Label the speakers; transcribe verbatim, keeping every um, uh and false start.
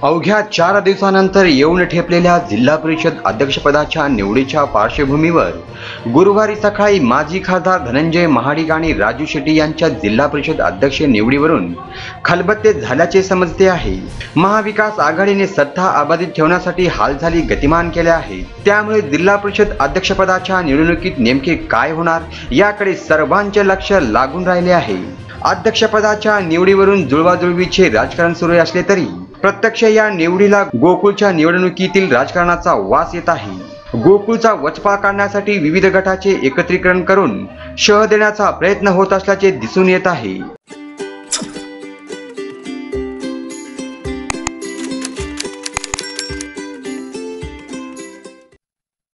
Speaker 1: अवघ्या चार दिवसानंतर येऊन ठेपलेल्या जिल्हा परिषद अध्यक्षपदाच्या निवडीच्या पार्श्वभूमीवर गुरुवारी सकाळी माजी खासदार धनंजय महाडिक आणि राजू शेट्टी यांच्या जिल्हा परिषद अध्यक्ष निवडीवरून खलबत्ते झाल्याचे समजते आहे। महाविकास आघाडीने सत्ता अबाधित ठेवण्यासाठी हालचाली गतिमान केल्या आहेत। त्यामुळे जिल्हा परिषद अध्यक्षपदाच्या निवडणुकीत नेमके काय होणार याकडे सर्वांचे लक्ष लागून राहिले आहे। अध्यक्षपदाच्या निवडीवरून जुळवाजुळवीचे राजकारण सुरू असले तरी प्रत्यक्ष या निवडीला गोकुळच्या निवडणुकीतील राजकारणाचा वास येत आहे। गोकुळचा वचपा काढण्यासाठी विविध गटाचे एकत्रीकरण करून शह देण्याचा प्रयत्न होत असल्याचे दिसून येत आहे।